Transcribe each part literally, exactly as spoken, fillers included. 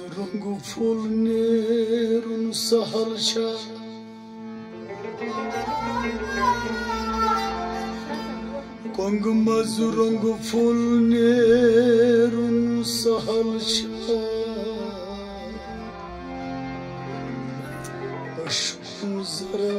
रंगु फूल नेरुन सहल छा कंग मजु रंगु फूल नेरुन सहल छा अश्कु जरा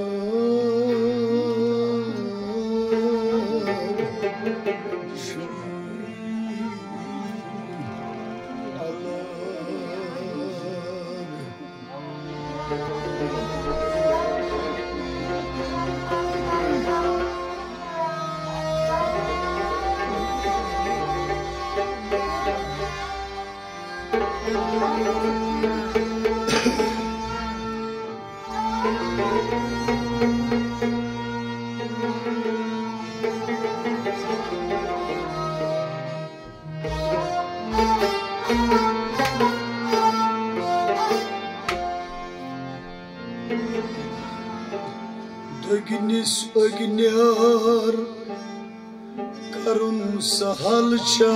Dögnis ögnyar karun sahalça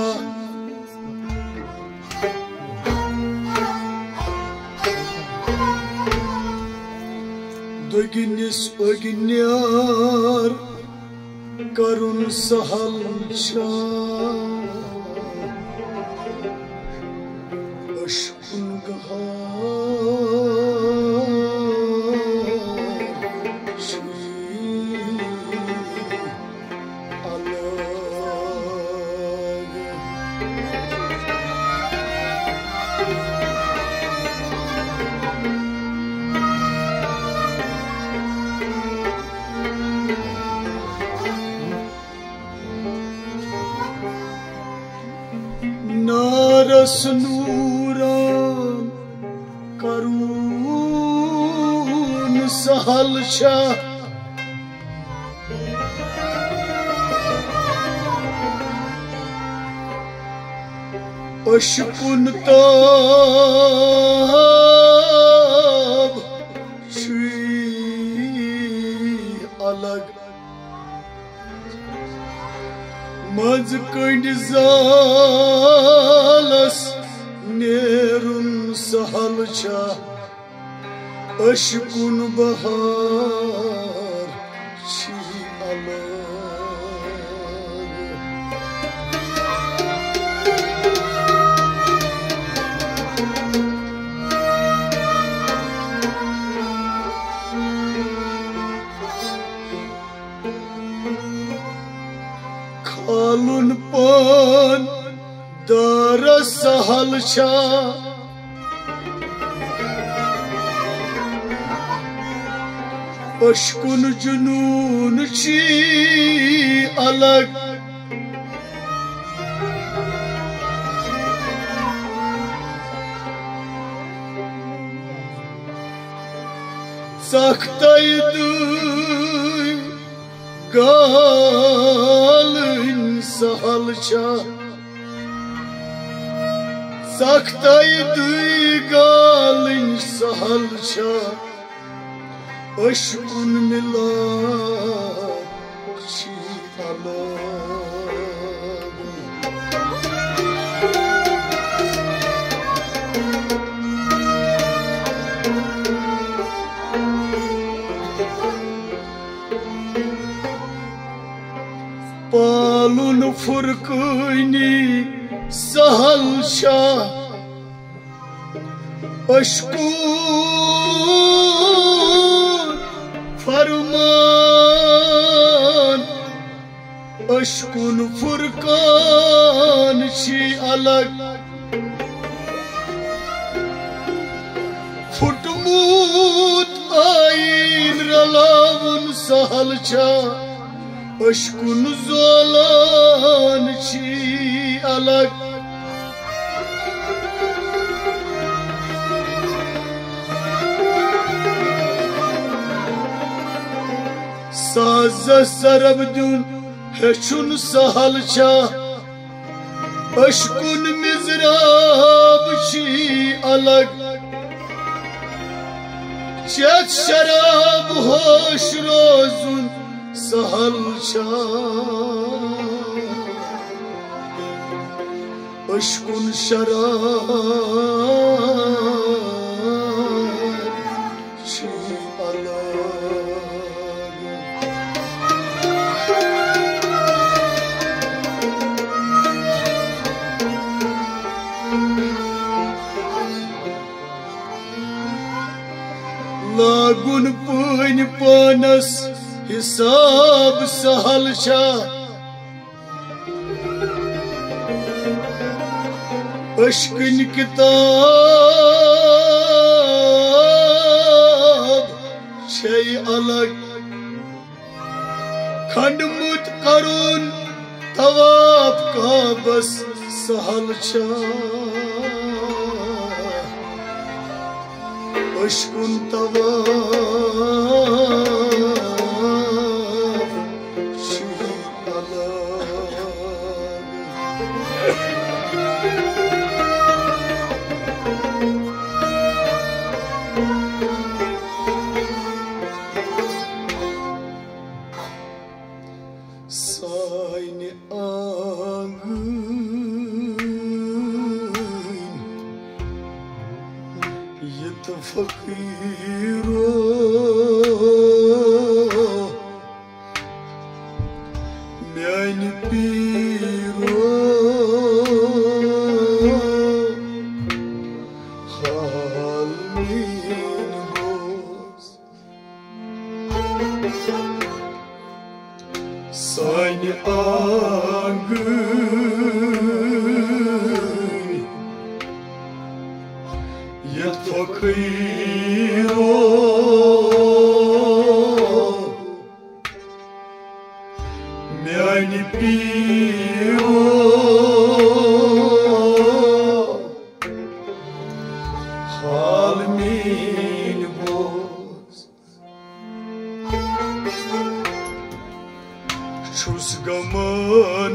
Dögnis ögnyar karun sahalça Aşkın gahar Naras nuran karun sahalça Aşkın tab şui alag Maz kand zalas nerun sahalça Aşkın bahar şi alag Kalun pan dara sahalça Aşkın cunun çi alag Saktaydı galın sahalça Saktaydı galın sahalça Aşkın milak çi alag Palun furkuni sahalça Aşkın farman Aşkın furkan çi alag Futmut ayin ralavun sahalça Aşkın zolan çi alag Saza sarabdun heçun sahalça Aşkın mizrab çi alag Çet şarab hoş rozun sahalça अशकुन शरार छी अलग लागुन पन पानस हिसाब सहल छा अशकिन किताब छे अलग खंडमुत करुन तवाफ का बस सहल छा अशकुन तवाफ छी अलग Seine Augen يتفكروا بعين بيرو خال من بوس Seine Augen يتفكروا بعين بيرو خال من بوس Çöz gaman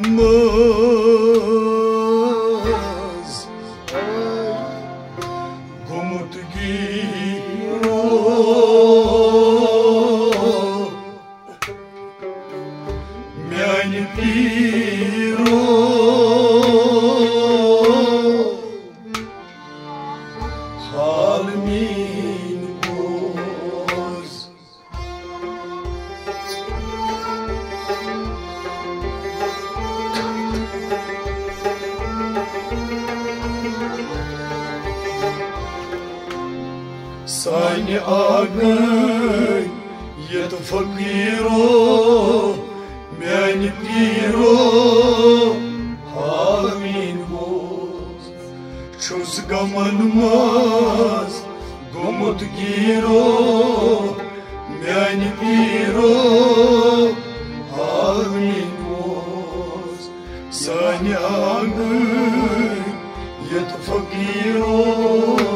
maz Gomut giro Мяни piro Hal min boz Seine Augen يتفكروا بعين بيرو حال من بوز Çöz gaman maz Gomut giro Мяни piro حال من بوز Seine Augen يتفكروا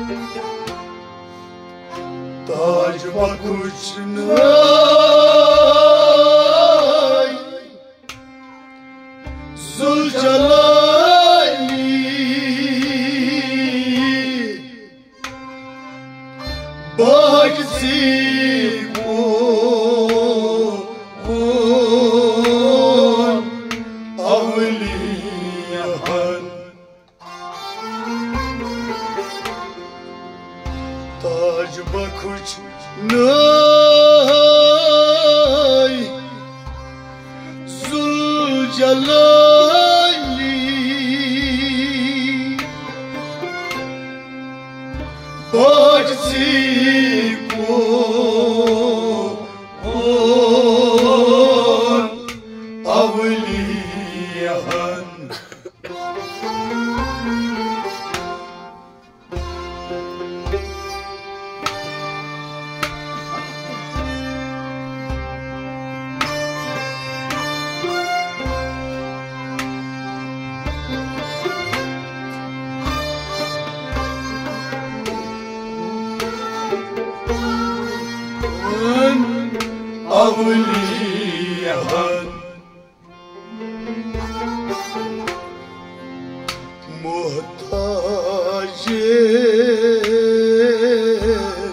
Taj bakuchnay Zuljalali Bagzi kun avliyan Taj bakuchnay Zuljalali Bagzi kun avliyan avliyan muhtajin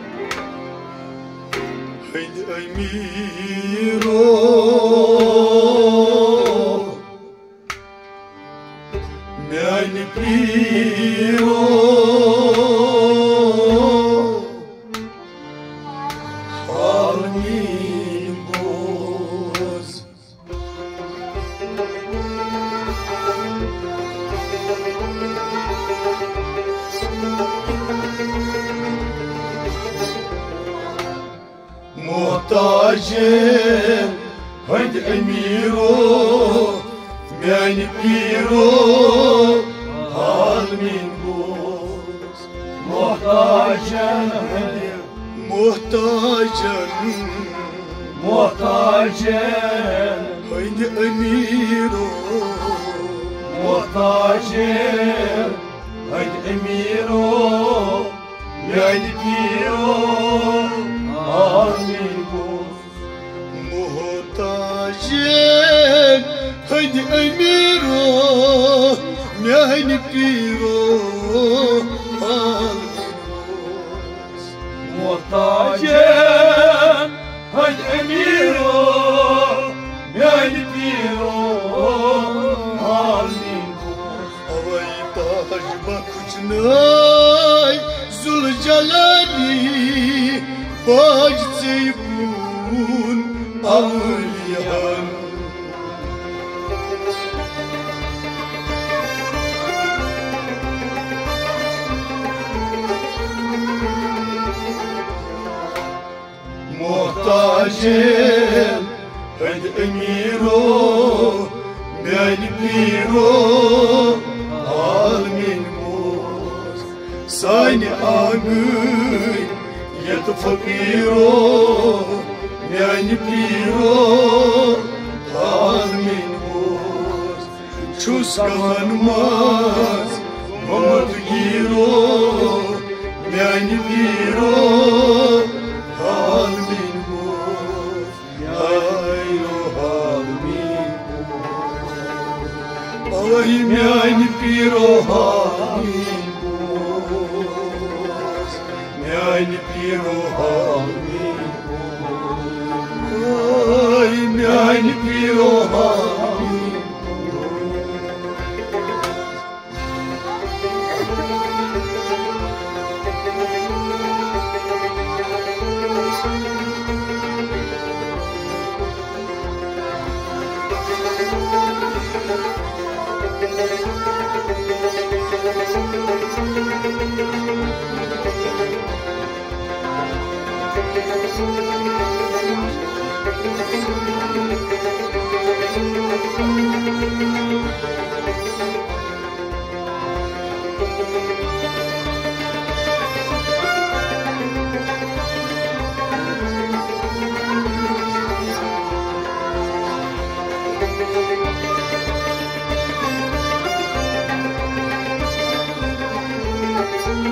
haydi emiro meani piro muhtajin haydi emiro meani piro hal min boz muhtajin muhtajin muhtajin haydi emiro muhtajin haydi emiro meani piro muhtajin haydi emiro meani piro muhtajin haydi emiro meani piro avay taj bakuchnay Zuljalali Bagzi kun avliyan muhtajin haydi emiro meani piro hal min boz sani agıy yet fakiro meani piro hal min boz çus kalanmaz mamad giro meani piro hal min boz ayro hal min boz ay meani piro hal min boz meani piro hal min boz ay meani piro hal min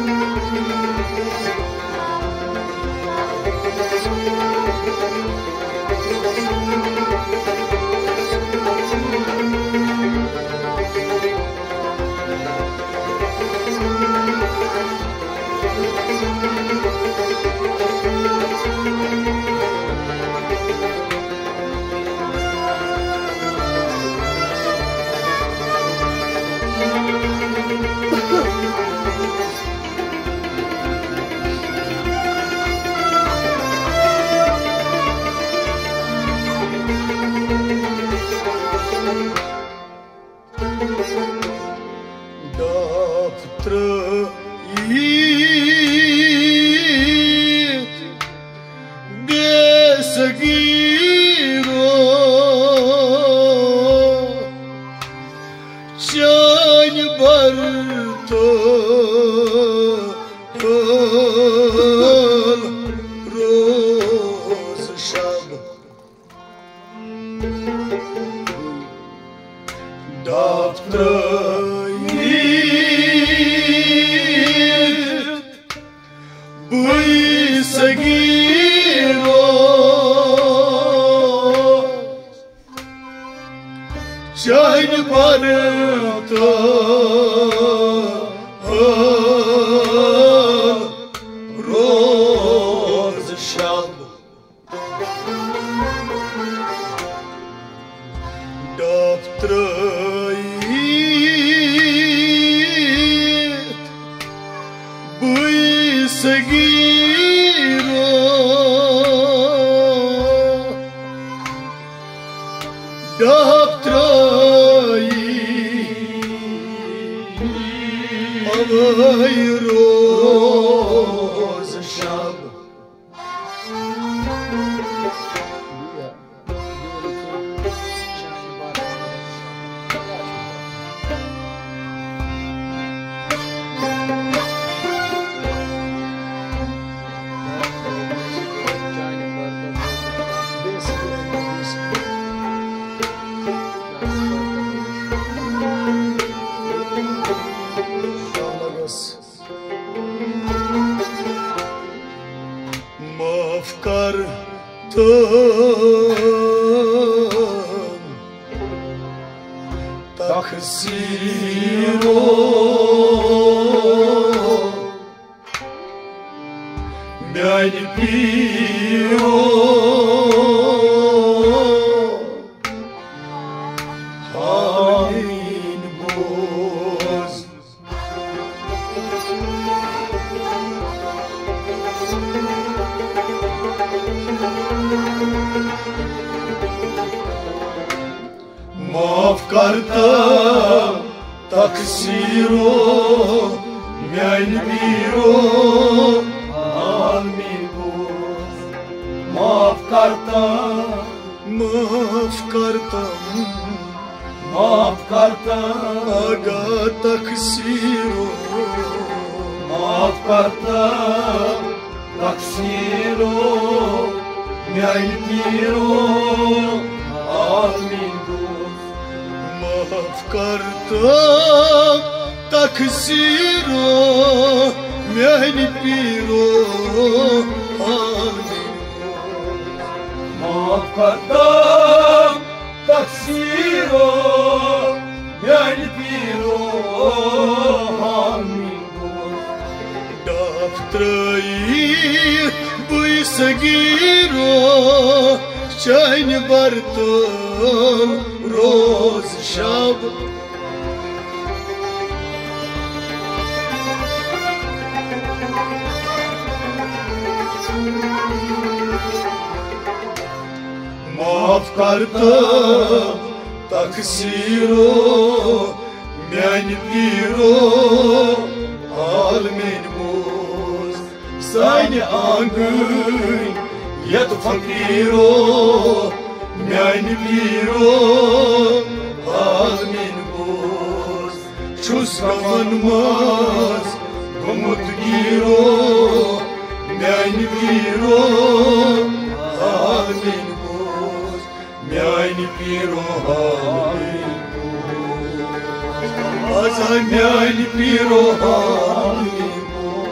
Azamyani piro halimo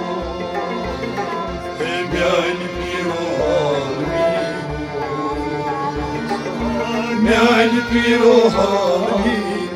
پیروهانی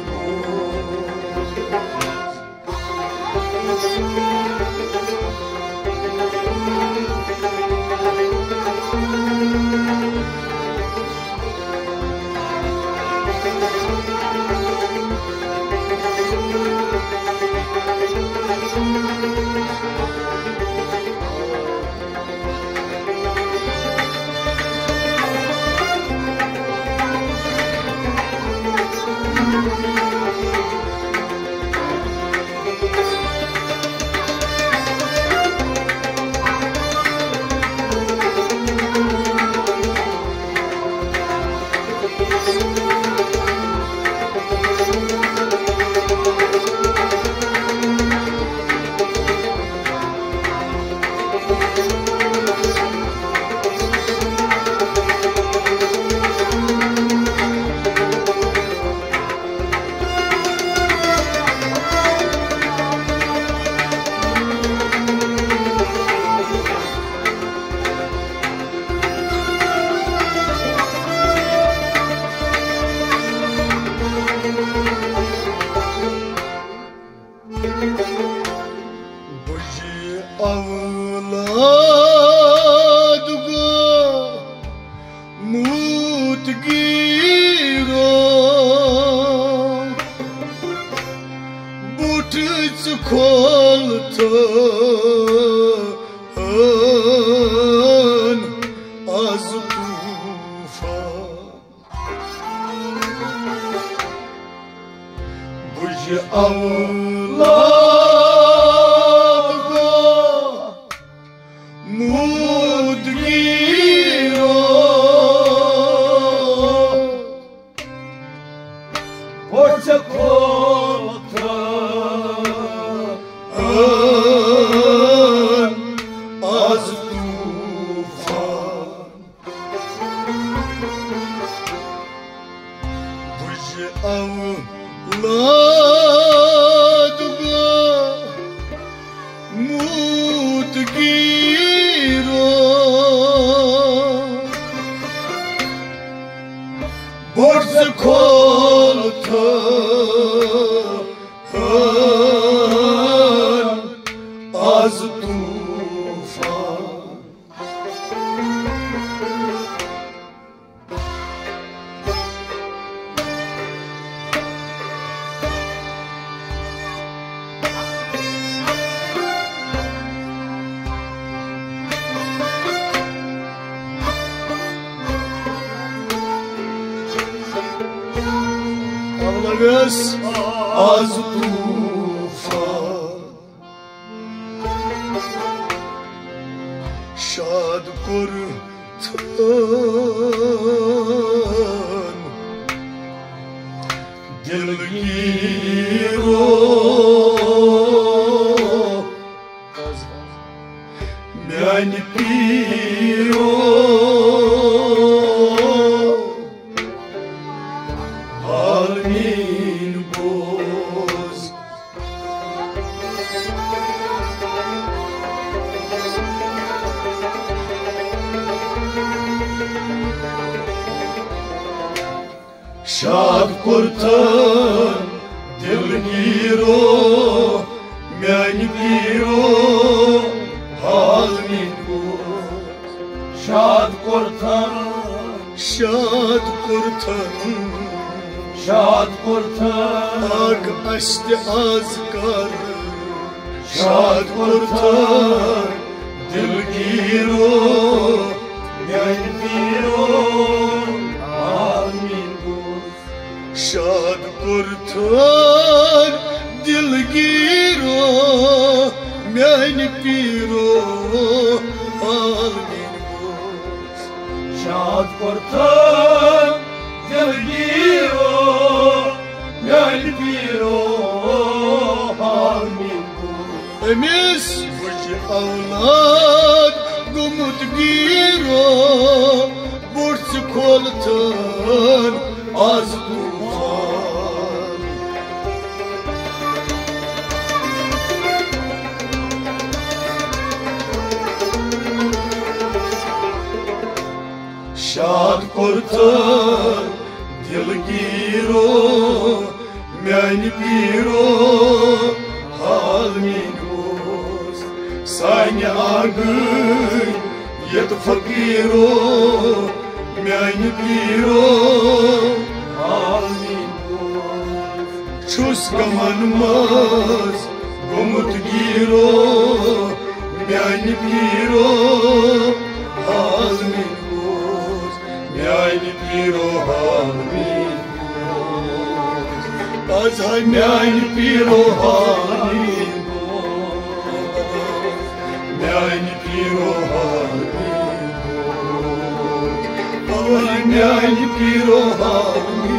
az tufan şad kurtan dilgiro yani piro şad kurtan dilgiro yani piro halmin boz şad kurtan şad kurtan şad kurtan ak açtı azkar şad kurtan dilgiro yani piro halmin boz şad kurtan dilgiro yani piro halmin boz şad kurtan dilgiro yani piro halmin boz emis buji avlad gumut giro burç koltan az tufan şad kurtan Dilgiro Miani piro Halminus Sanya agın Yet fakiro Miani piro Halminus Çus kamanmaz Gomut giro Miani piro Halminus Miani piro Halminus Azay miani piro Halminus Miani piro Halminus Azay miani piro Halminus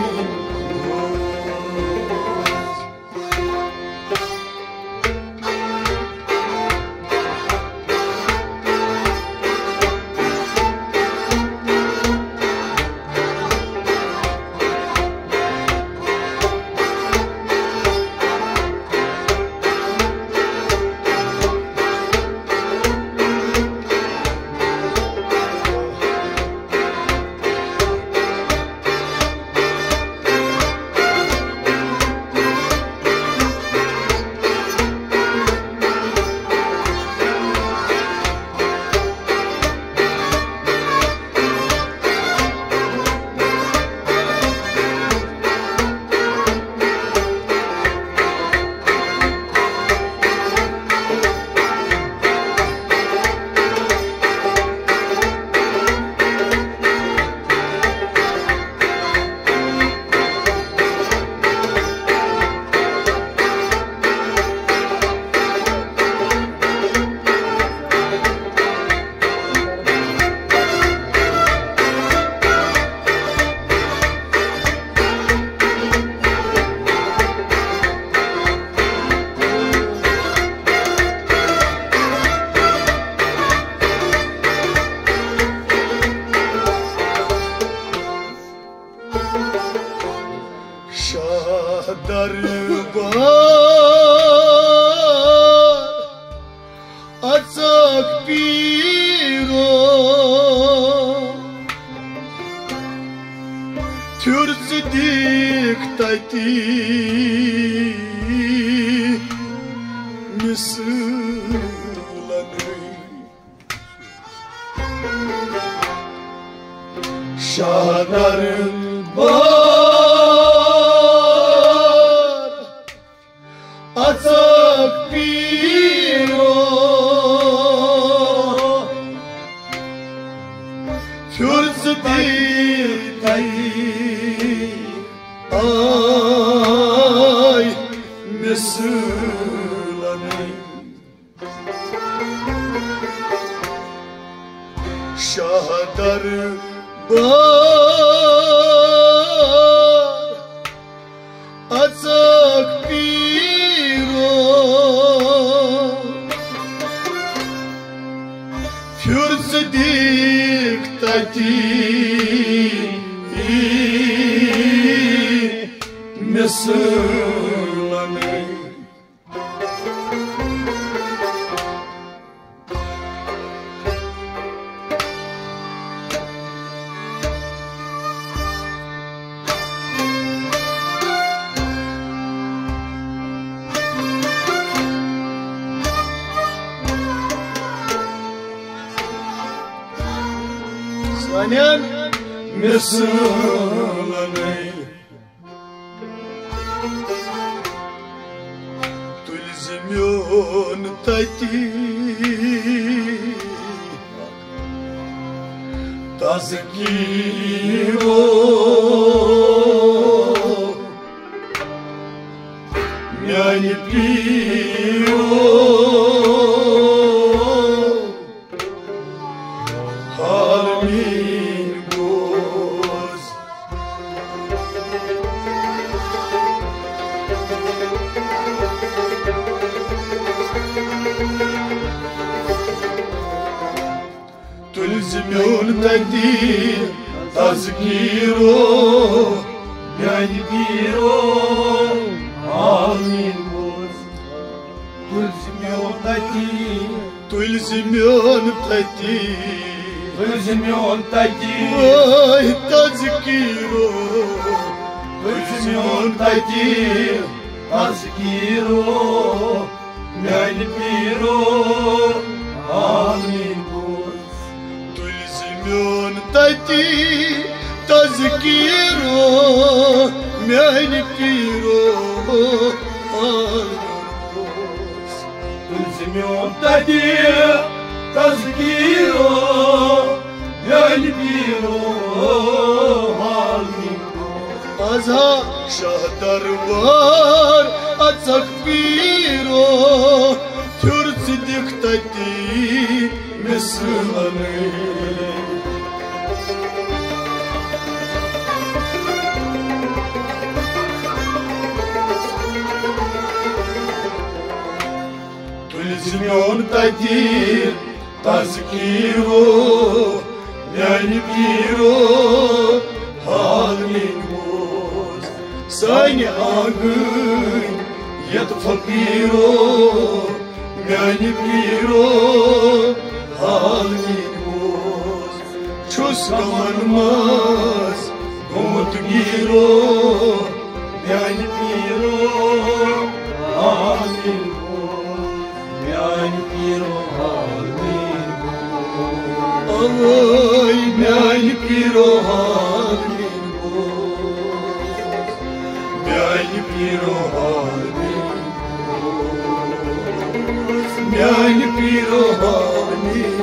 Darbar Atsak piro Türsi diktati Müslümanı Şahdarın var Atsak piro Türsi diktati Ay Müslümanı Şahdar bar Atsak piro Fürse diktati Müslümanı Sanem Müslümanı Tulzimyon tati Tazkiro Miani piro Halminus Tulzimyon tati Tazkiro Miani piro Halminus Tulzimyon tati Tulzimyon tati Возьмем таких, ой, тазкиро, возьмем таких, Азкиро, Мяньпиро, Амигос. Тульзимен тати, тазкиро, Мяньпиро, Амигос. Возьмем таких, Азкиро, Мяньпиро, Амигос. Аза шахтарвар, ацакпиро, Тюрцидик тати, Месыланы. Тульзимен тати, тазкиро, Мяньпиро, Амигос. Сань агын, ет факиро, Мяньпиро, Амигос. Чускаманмаз, Гомутгиро, Мяньпиро, Амигос. Мяньпиро, Амигос. Ой, Мяньпиро, Амигос. Мяньпиро, Амигос. Мяньпиро, Амигос.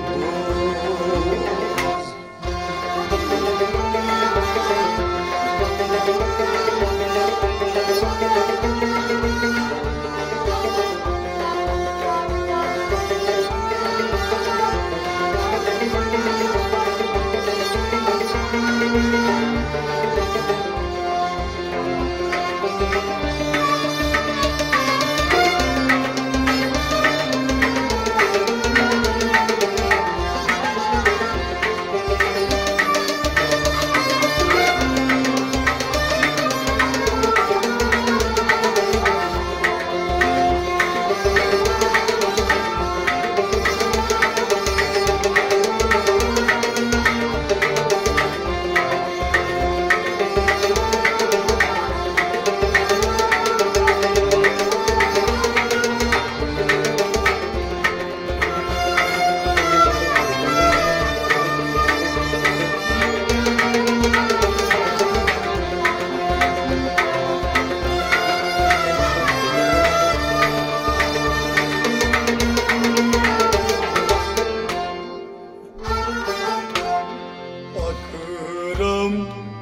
Akram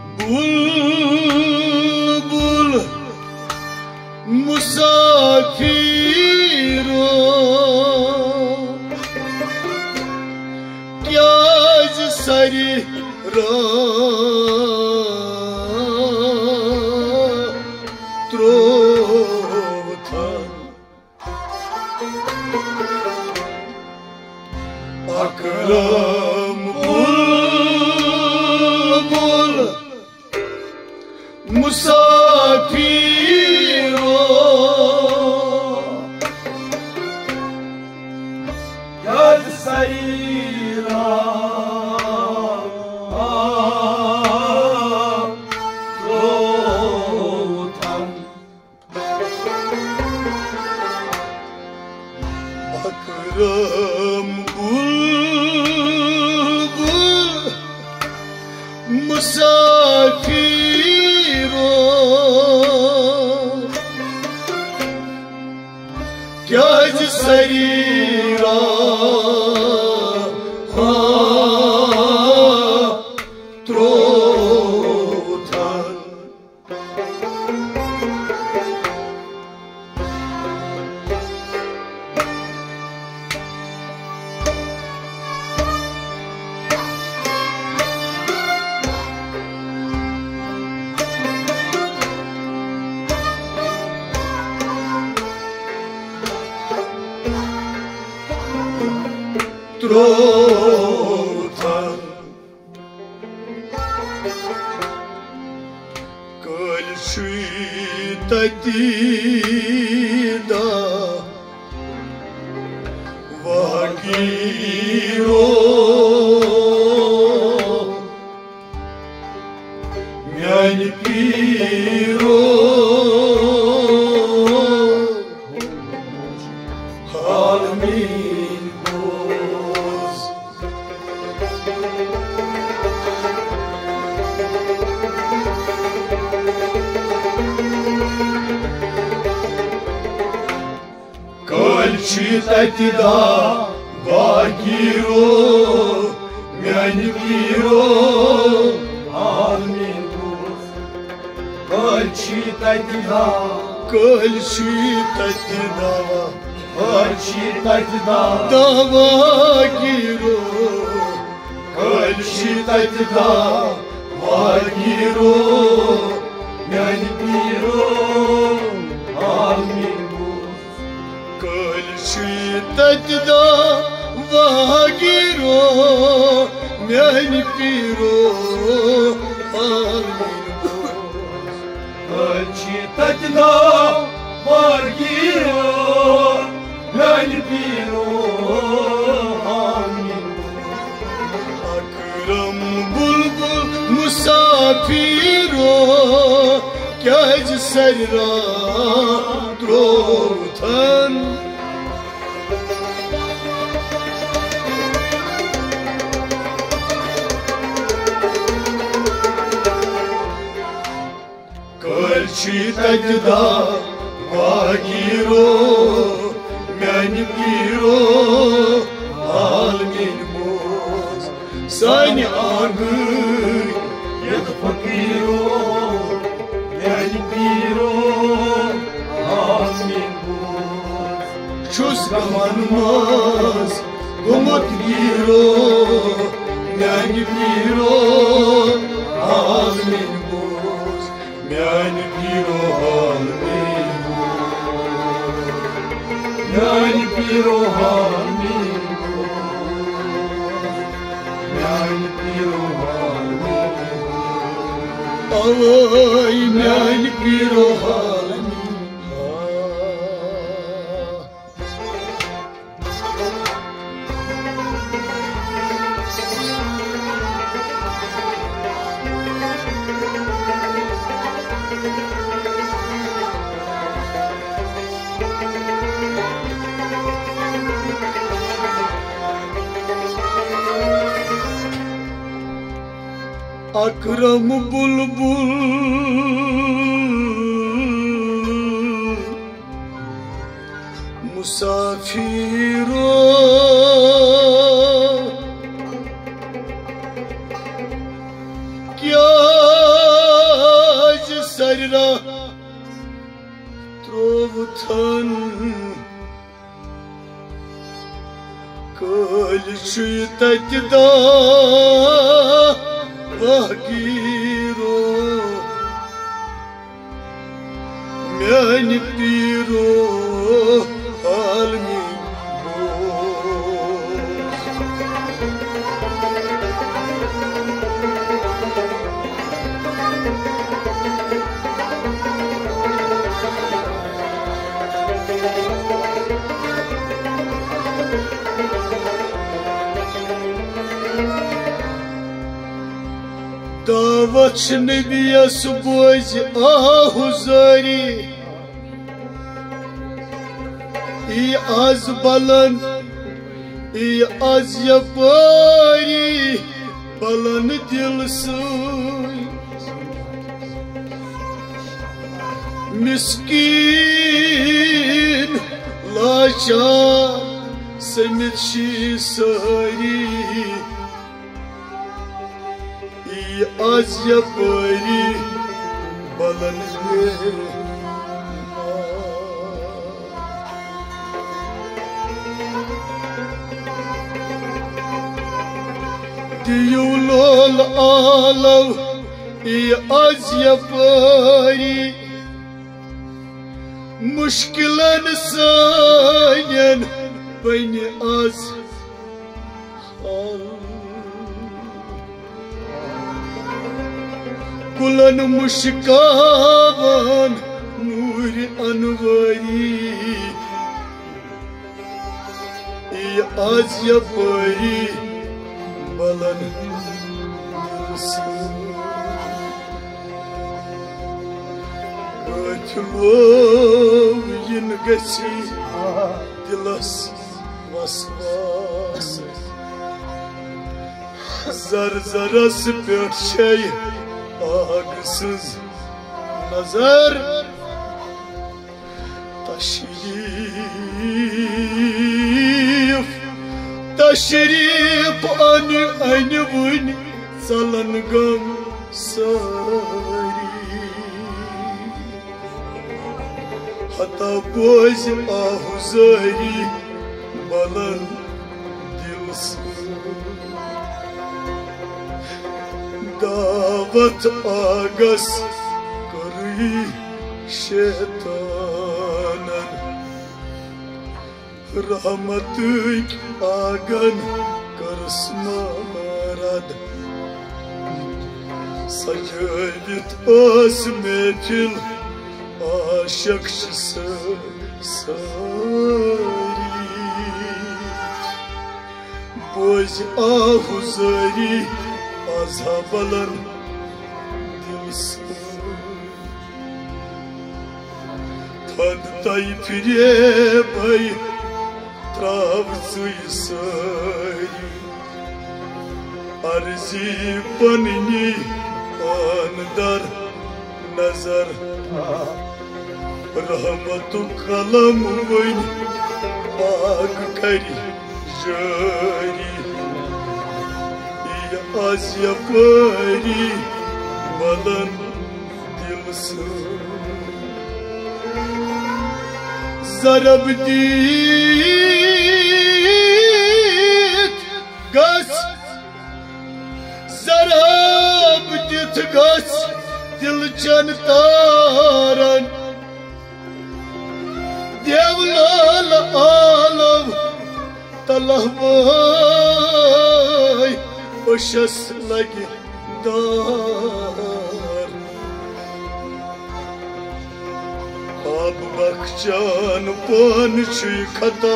bulbul musafiro, Gyaz sari ra trotan. Akram bulbul musafiro, Yad sayra, Rotan. Akram bulbul musafiro, Gyaz sari ra trotan. Trotan. Кальши татида вагиро, Tati Bagiro Miani Piro Amin buz Kalçı tatida Kalçı Tati Kalçı tatida Dava Giro Kalçı tatida Bagiro Yani piro Amin buz Kalçı Tati Bagiro Miani Piro Kalçı tatida Bagiro Yani piro Amin Akram bulbul musafiro Kaj sarra drotan Kalçı tacda Bagiro Miani piro Almin boz Sani ağır Yad fakiro Yani piro Amin buz Çöz kamanmaz Gomot giro Miani piro Almin boz Miani piro Almin boz Yani piro Amin Yani piro Amin Ay miani piro Almin Akram bulbul musafiro Kyaj sarra trovtan Kalçı tatda Bagiro Miani piro Almin boz Davaç nebiyas boz ahuzari İ az balan İ az yapari Balan dilsun Miskin Laça Semit şisari Az yapari balanı Diyulol alav i az yapari Muşkilan sayen beni az al Kulan muşkavan nuri anvari İ az yapari balan Ötülov yin gasi dilas vasvas Zar zarası bir şey ağrısız nazar taşıyır तशरीफ अन अन वन चलन गम सारी हता बोझ आहुजारी बलन दिल से दावत आगस करी शैतानन रहमत आगन करस मारद सजावित आस महफिल आशक सारी बोझ आहुजारी अज़हबलन दिल से थद तई फिरे भई त्राव सुई सारी अर्जी पन्नी आनदर नजर रहमत कलम वन आग करी जारी आज यपरी बलन दिल से जरब दीत गस जरब दीत गस दिल चन तारन देवलाल आलम तलहवाई ओशस लगे दार अब बख्चान पान छी खता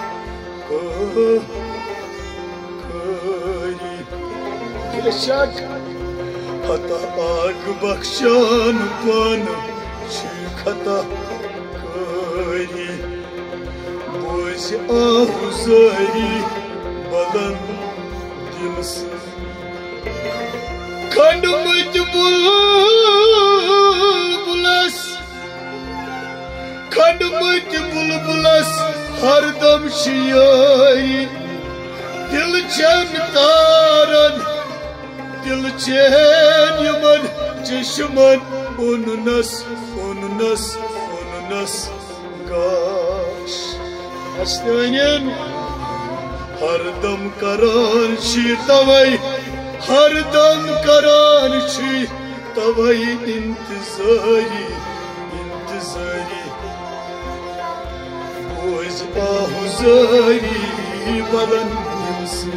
करी बेशक खता आग बख्चान पान छी खता करी बोझ आहुजारी बलन दिल से खंड मत बुलबुलस खंड मत बुलबुलस हरदम शियारी दिल चन तारन दिल चैन यमन चश्मन उननस उननस उननस गाश अस्तानिन हरदम करान छी तवै हरदम करान छी तवै इंतजारी इंतजारी बोझ आहुजारी बलन दिल से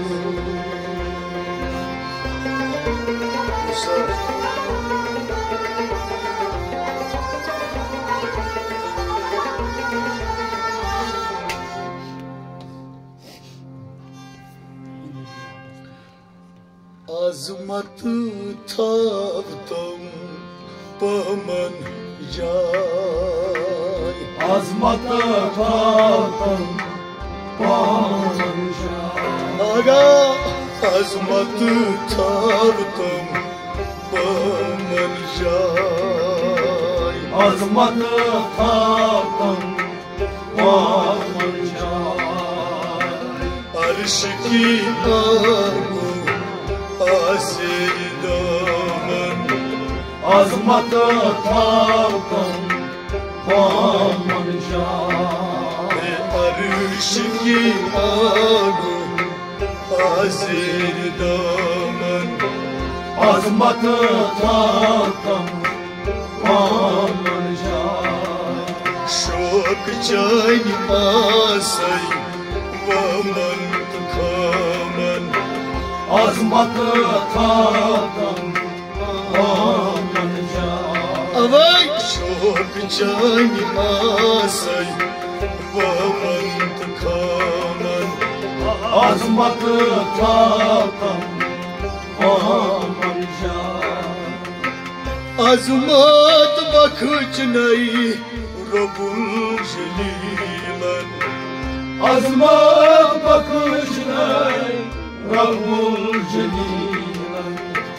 अजमत थावतम पमन जाय अजमत थावतम पमन जाय आगा अजमत थावतम पमन जाय अजमत थावतम पमन जाय अर्श की आगो आसिर दामन अजमत थावतम पमन जाय अर्श की आगो आसिर दामन अजमत थावतम पमन जाय शोक चाय आसई वमन खामन अजमत थावतम पमन जाय अवै शोक चाय आसई वमन खामन अजमत थावतम पमन जाय अजमत बख्च नई रबुल जलीलन अजमत बख्श नई रब्बुल जलीलन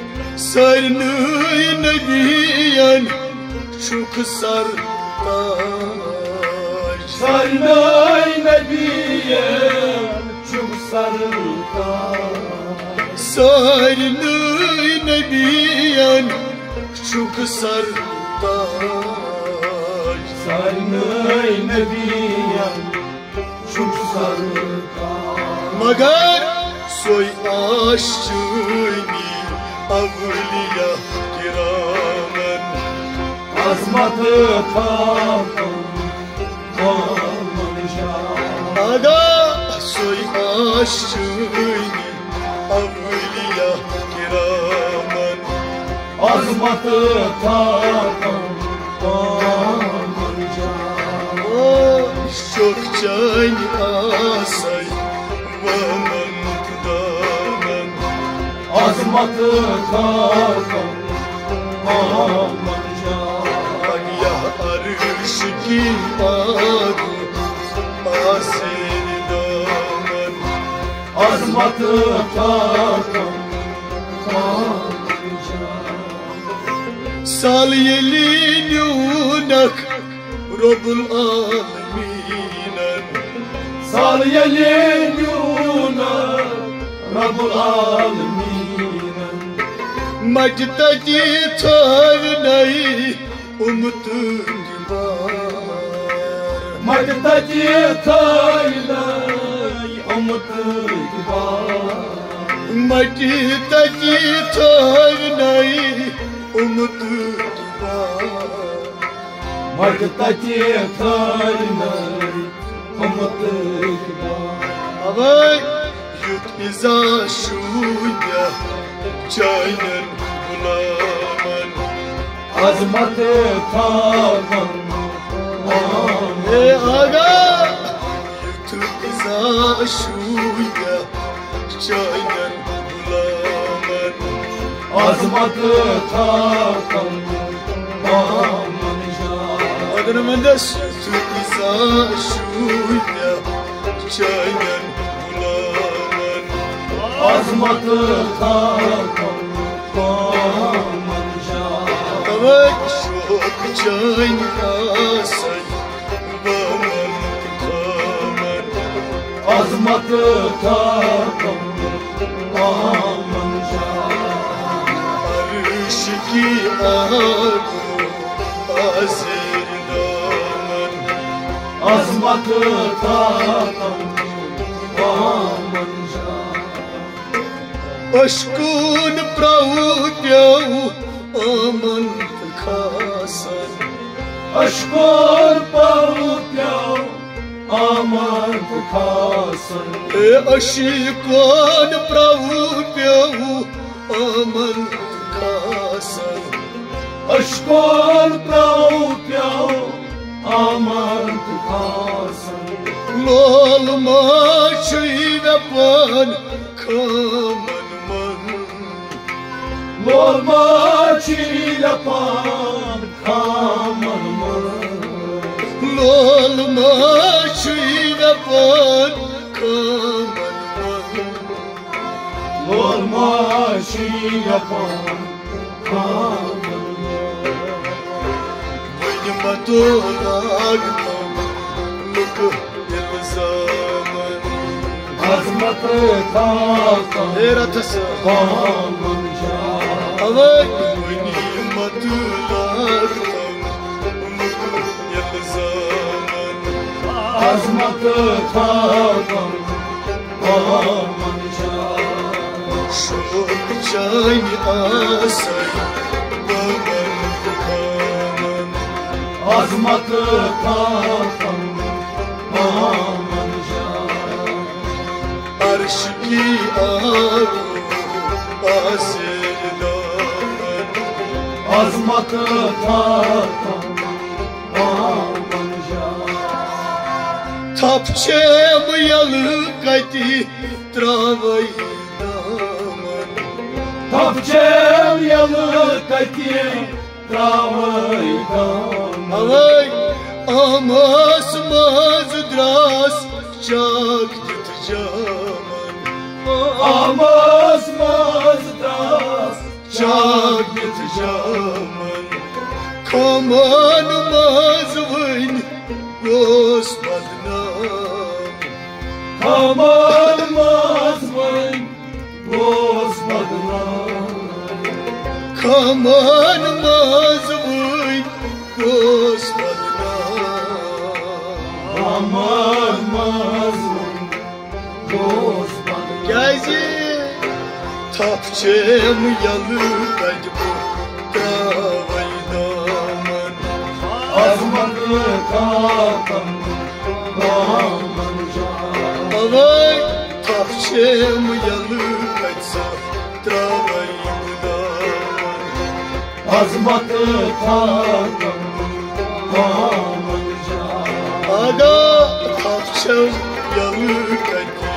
सरनई नबियन शुक सरताज सरनई नबियन शुक sarıltan Sarını nebiyen çok sarıltan Sarını nebiyen çok sarıltan Magar soy aşçıyni avliya kiramen Azmatı tamam olmayacak Aga soy aşçıyni avliya kiramen Azmatı tamam olmayacak Oh çok çayni asay vaman tudamen Azmatı tamam olmayacak Ya arışki agu aseni damen Azmatı tamam olmayacak Sal yelin yunak Rabbul aleminen Sal yelin yuna Rabbul aleminen Majdaki tavnai umutun var Magdaki taylay umutlu var Majdaki tavnai umutun var Magdaki taylay umutlu var Avay yut iza şuya çaynen bulaman Azmatı tamam E aga yut iza şuya çaynen bulaman Azmatı tamam olmayacak Adını mendes yut iza şuya çaynen bulaman Azmatı tamam olmayacak Avay şok çayın asay vaman tukaman Azmatı tamam olmayacak Arışki agu azir daman Azmatı tamam olmayacak Aşkın pravdyav aman tıkasan Aşkın pavutyav aman tıkasın E aşkın pravdyav aman tıkasan Aşkın pavutyav aman tıkasın Lolma çiğne pan kaman man Lolma çilepan kamanımız Lolma çiğne pan kaman man Lolma çilepan kamanımız Boynuma dolagdım Mıkı el zaman Azmatı takan Eratası kamanacak Avay boynuma dolagdım Mıkı el zaman Azmatı takan kamanacak Şok çayni asay Baman kaman Azmatı takan kamanacak Arşki agu asir daman Azmatı takan kamanacak Tapçem yalı kati travay daman Tapçem yalı kati travaydan Avay amas maz dras çak tutcaman Amaz mazdas çak tutcaman Kaman mazvın Gospadnam Aman aman mazvın Господна. Aman mazlum Господна. Gezi tapçem yalı kaybı davaydaman. Azmadı tatam Amanca. Avay tapçem yalı kaçsa travaydaman. Azmadı tatam Amanca. Aga tapçem yalı kaçsa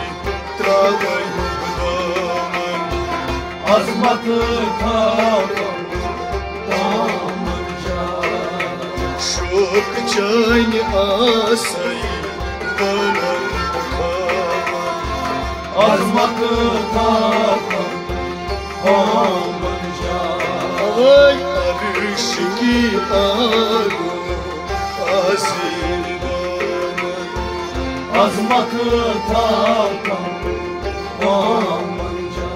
travaydaman. Azmadı tatam Amanca. Şok çayni asay banan kaman. Azmadı tatam Amanca. Ay arışki aru asildanan. Azmadı tatam Amanca.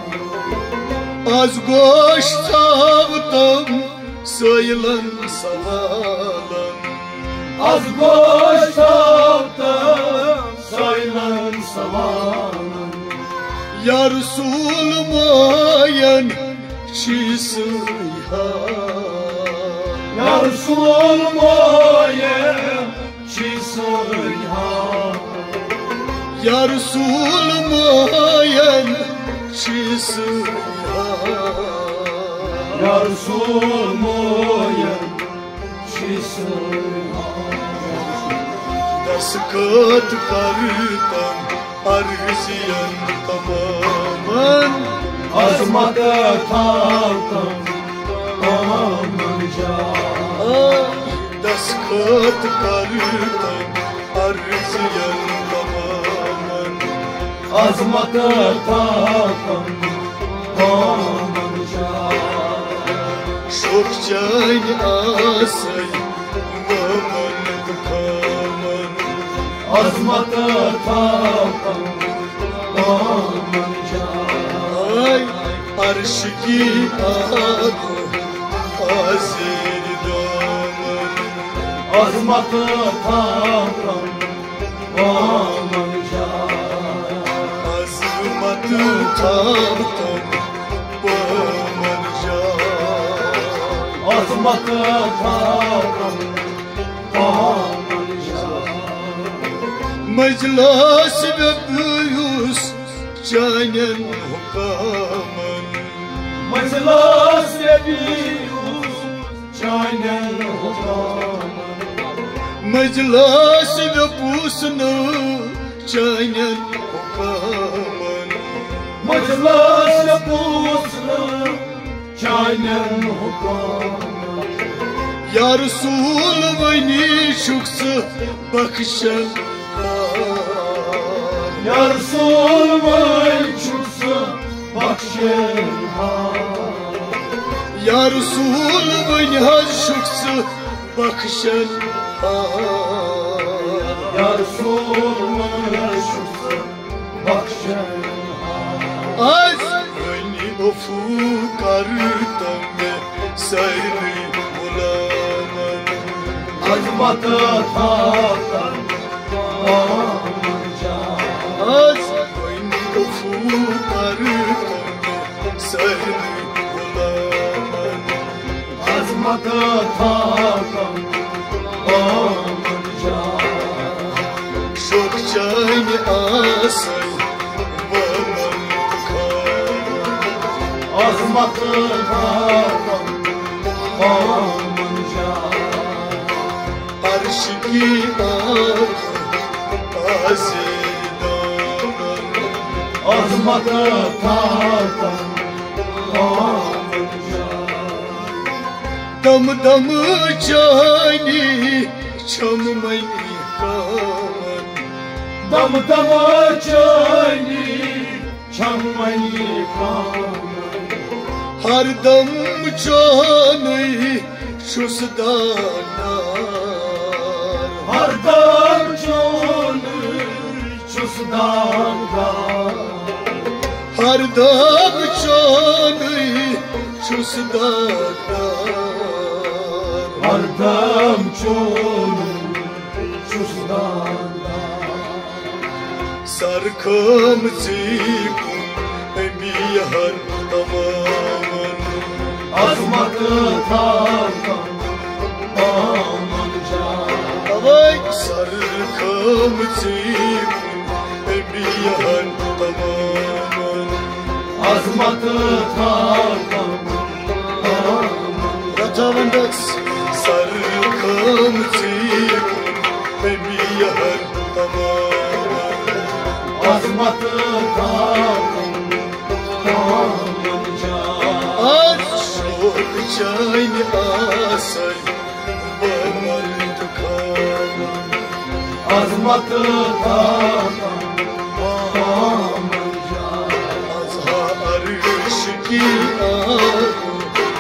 Az goş tavtam sayılan savalan. Az boş taptım sayılan savanın. Ya Resul mayan çisiyhan. Ya Resul moyem çisiyhan. Ya Resul mayan çisiyhan. Ya Resul moyem çisiyhan. Daskat karıtan arziyan tamamen. Azmadı taptım Amanca. Daskat karıtan arziyan tamamen. Azmadı taptım Amanca. Şok çayni asay baman kaman. Azmadı taptım Amanca. Ay arşki adı azirdaman. Azmadı taptım Amanca. Azmatı taptam bamanca. Azmadı taptım Amanca. Meclis ve büyüs canen hukaman. Meclis ediyoruz Çaynen hukamın. Meclis ve busnu canen hukaman. Meclis yapusunu Çaynen hukamın. Ya Resul vayni şuksı bakışan. Ya Resul vay çıksa bakşenhan. Ya Resul vayni şuksı bakışan. Ya Resul vay çıksa bakşenhan. Az vayni ofu karıtan ve sayri bulaman. Azmadı taptan Amanca. Az vayni ofu karıtan ve sayri bulaman. Azmadı taptan Amanca. Şok çayni asay baman kaman. Azmadı taptan Amanca. Arşki adı azirdaman. Azmadı taptan Amanca. Dam damı cani çammayı kaman. Dam dama çayni çammayı kamın. Har dam canı şusdanar. Har dam canı çusdanda. Har dam canı çus dağlar Hardam çolum çus dağlar Sarkam zikun emiyar tamamen Azmatı tarkan aman can Vay sarkam zikun emiyar tamamen Azmatı tarkan Ratavandas sarkam zikun emiyar tamamen Azmatı tarkan aman can Aşık çayni asay Bamal tıkaman Azmatı tarkan aman can Azha arşki ahu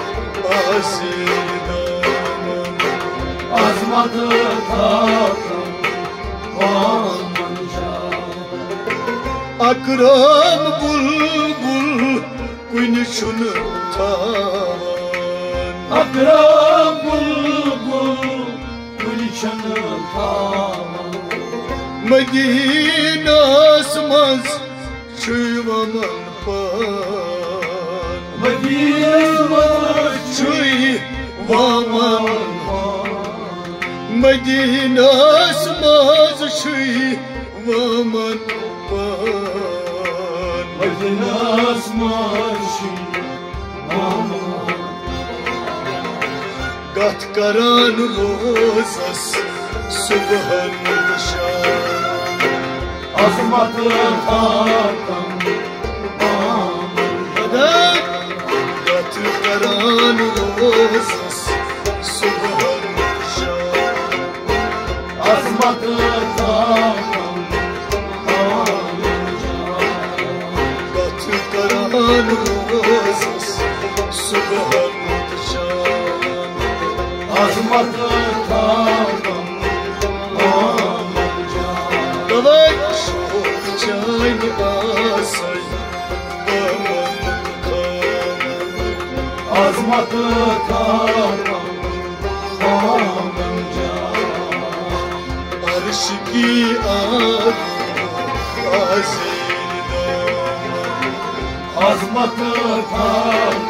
asidaman Azmatı tarkan aman can Akram bulbul Güneşün tavan Akram bulbul Gülşanı tavan Medine asmaz Çıvaman pan Medine Çıvaman Medine asmaz Çıvaman pan Medine asmaşı Gat karan rozas Subhan şan Azmatı tarkan Gat karan rozas Subhan şan Azmatı tarkan Gat karan rozas Subhan şan Azmatı tarkan Davay şok çayni asay Baman tıkaman Azmatı tarkan Arşki ahu asidaman Azmatı tarkan